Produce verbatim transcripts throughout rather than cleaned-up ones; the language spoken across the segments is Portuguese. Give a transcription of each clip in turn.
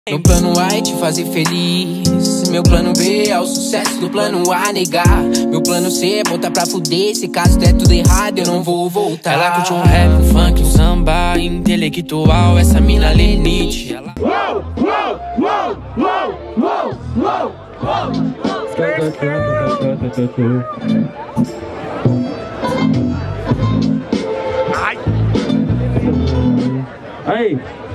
Meu plano A é te fazer feliz. Meu plano B é o sucesso do plano A negar. Meu plano C é botar pra fuder. Se caso der tudo errado eu não vou voltar. Ela curte um rap, um funk, um samba intelectual, essa mina lenite. Ela... Uou, uou, uou, uou, uou, uou, uou. Ai. Aí.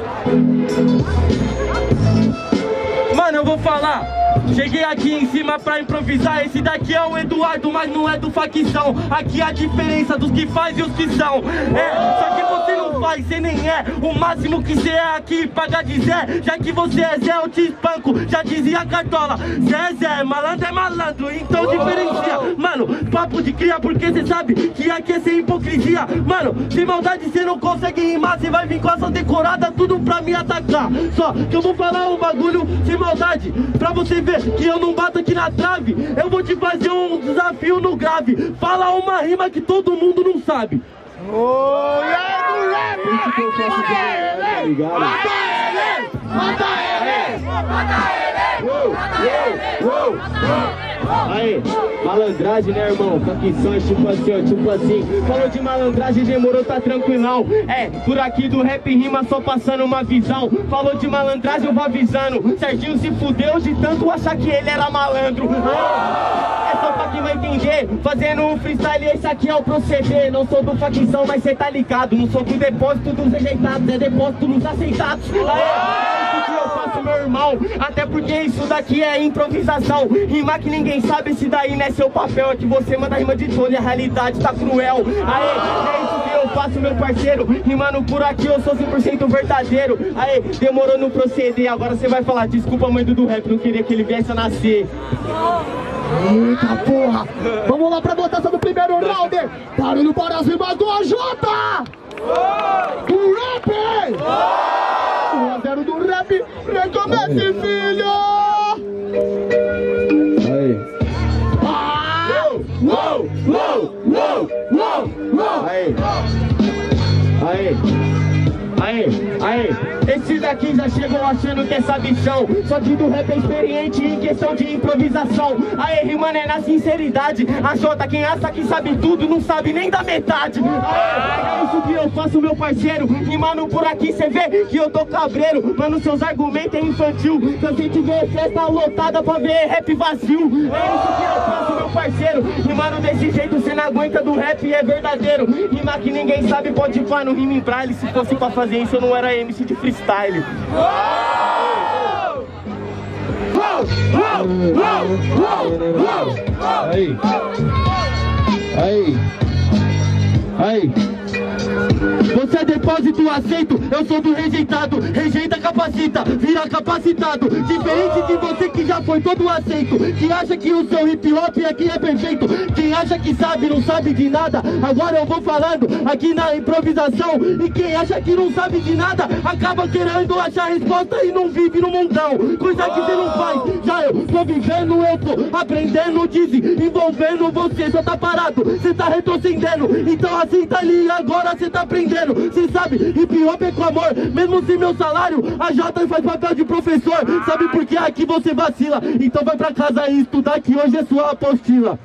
Mano, eu vou falar. Cheguei aqui em cima pra improvisar. Esse daqui é o Eduardo, mas não é do facção. Aqui a diferença dos que faz e os que são. É, só que você não faz, você nem é. O máximo que você é aqui, paga de Zé. Já que você é Zé, eu te espanco. Já dizia a Cartola, Zé é Zé, malandro é malandro. Então diferencia, mano, papo de cria. Porque você sabe que aqui é sem hipocrisia. Mano, sem maldade você não consegue rimar. Você vai vir com essa decorada, tudo pra me atacar. Só que eu vou falar um bagulho sem maldade, pra você ver que eu não bato aqui na trave. Eu vou te fazer um desafio no grave. Fala uma rima que todo mundo não sabe. Oh, yeah, do rap! Mata ele! Mata ele! Mata ele! Mata ele! Aí, malandragem, né, irmão? Facções, tipo assim, ó, tipo assim. Falou de malandragem, demorou, tá tranquilão. É, por aqui do rap rima só passando uma visão. Falou de malandragem, eu vou avisando. Serginho se fudeu de tanto achar que ele era malandro. É só pra quem vai entender. Fazendo um freestyle, esse aqui é o proceder. Não sou do facção, mas cê tá ligado. Não sou do depósito dos rejeitados, é depósito dos aceitados. Aí, que eu faço, meu irmão, até porque isso daqui é improvisação. Rimar que ninguém sabe, esse daí não é seu papel. É que você manda rima de todo e a realidade tá cruel. Aê, é isso que eu faço, meu parceiro. Rimando por aqui eu sou cem por cento verdadeiro. Aê, demorou no proceder. Agora você vai falar, desculpa mãe do rap, não queria que ele viesse a nascer. Eita porra! Vamos lá pra votação do primeiro round! Barulho para as rimas do A J! O rap! um a zero do rap! Recomece, filho! Aí! Uou! Uou! Uou! Uou! Uou! Aí! Aí! Aí, aí, esses daqui já chegam achando que é sabichão. Só que do rap é experiente em questão de improvisação. Aí, rimando é na sinceridade. A Jota, quem acha que sabe tudo, não sabe nem da metade. Aí, é isso que eu faço, meu parceiro. Rimando por aqui, cê vê que eu tô cabreiro. Mano, seus argumentos é infantil. Cansei de ver festa lotada pra ver rap vazio. É isso que eu faço, meu parceiro. Rimando desse jeito, cê não aguenta do rap, é verdadeiro. Rimar que ninguém sabe, pode ir no rima em braille. Se fosse pra fazer isso eu não era M C de freestyle. Aí. Aí. Aí. Você é depósito, aceito, eu sou do rejeitado. Rejeita, capacita, vira capacitado. Diferente de você que já foi todo aceito, que acha que o seu hip hop aqui é perfeito. Quem acha que sabe, não sabe de nada. Agora eu vou falando aqui na improvisação. E quem acha que não sabe de nada acaba querendo achar resposta e não vive no mundão. Coisa que você não faz. Já eu tô vivendo, eu tô aprendendo, desenvolvendo. Você só tá parado, você tá retrocedendo. Então assim tá ali, agora você tá aprendendo. Cê sabe, hip hop é com amor. Mesmo sem meu salário, a Jota faz papel de professor. Sabe por que aqui você vacila? Então vai pra casa e estudar que hoje é sua apostila.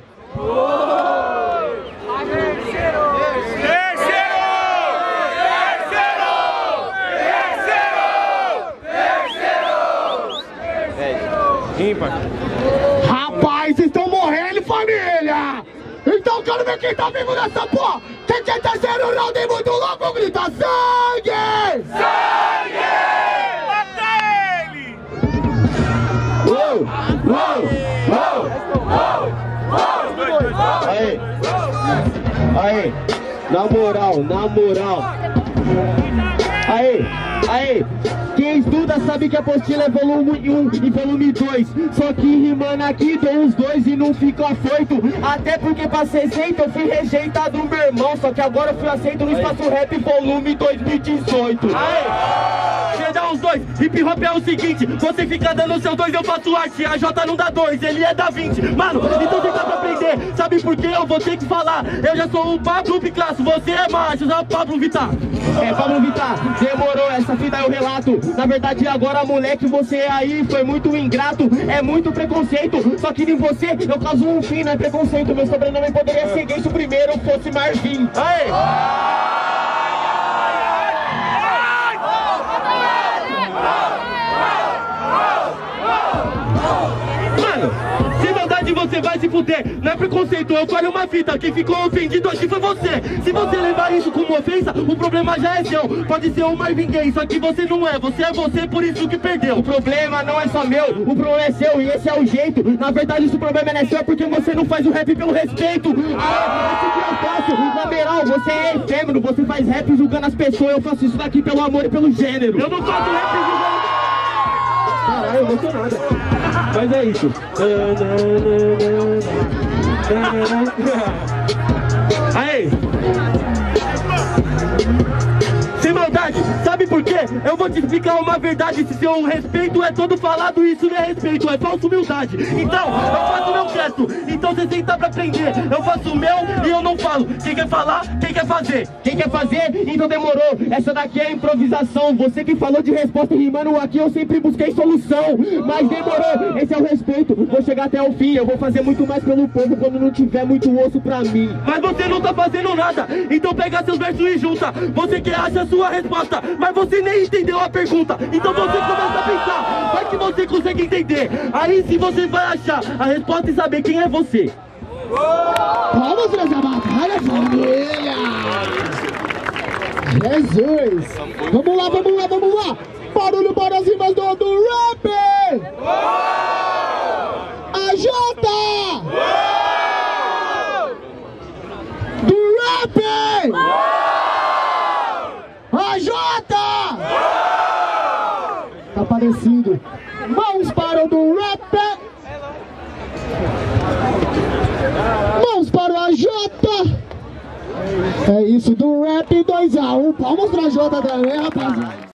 Rapaz, vocês estão morrendo, família! Então eu quero ver quem tá vivo nessa porra! Quem quer terceiro round é muito louco, grita sangue! Sangue! Mata ele! Uou! Uou! Uou! Uou! Uou! Aí! Aí! Na moral, na moral! Aí! Aí! Quem estuda sabe que a apostila é volume um e volume dois. Só que rimando aqui dou os dois e não fico afoito. Até porque pra ser aceito eu fui rejeitado, meu irmão. Só que agora eu fui aceito no Espaço Rap volume dois mil e dezoito. Aí, chega os dois, hip hop é o seguinte. Você fica dando seus dois, eu faço arte. A J não dá dois, ele é da vinte. Mano, então você tá pra aprender. Sabe por que eu vou ter que falar? Eu já sou o Pablo Picasso, você é macho, já é o Pablo Vittar. É, Pablo Vittar, demorou, essa fita é o relato. Na verdade verdade, agora moleque, você aí foi muito ingrato, é muito preconceito. Só que em você eu causo um fim, não é preconceito. Meu sobrenome poderia ser gay se o primeiro fosse Marvin. Aê! Mano, se maldade você vai se fuder, não é preconceito, eu falei uma fita, quem ficou ofendido aqui foi você. Se você levar isso como ofensa, o problema já é seu. Pode ser o Marvin Gaye, só que você não é, você é você, por isso que perdeu. O problema não é só meu, o problema é seu e esse é o jeito. Na verdade, se o problema não é seu, é porque você não faz o rap pelo respeito. Ah, esse que eu faço, na geral, você é efêmero, você faz rap julgando as pessoas, eu faço isso daqui pelo amor e pelo gênero. Eu não faço rap julgando... Caralho, eu não sou nada. Mas é isso. Aí. Sem maldade, sabe por quê? Eu vou te explicar uma verdade. Se seu respeito é todo falado, isso não é respeito, é falsa humildade. Então, eu faço o meu gesto, então você senta pra aprender. Eu faço o meu e eu não falo. Quem quer falar, quem quer fazer. Quem quer fazer, então demorou. Essa daqui é improvisação. Você que falou de resposta rimando aqui, eu sempre busquei solução. Mas demorou, esse é o respeito. Vou chegar até o fim, eu vou fazer muito mais pelo povo quando não tiver muito osso pra mim. Mas você não tá fazendo nada, então pega seus versos e junta. Você que acha a sua resposta, mas você nem entendeu a pergunta. Então você começa a pensar, vai que você consegue entender. Aí sim você vai achar a resposta e saber quem é você. Vamos trazer a batalha, família! Jesus! Vamos lá, vamos lá, vamos lá! Barulho para as rimas do, do rap! A Jota! Do rap! A Jota! Tá parecido. Mãos para o do rap. Mãos para a Jota. É isso, do rap dois a um. Palmas pra Jota também, rapaziada.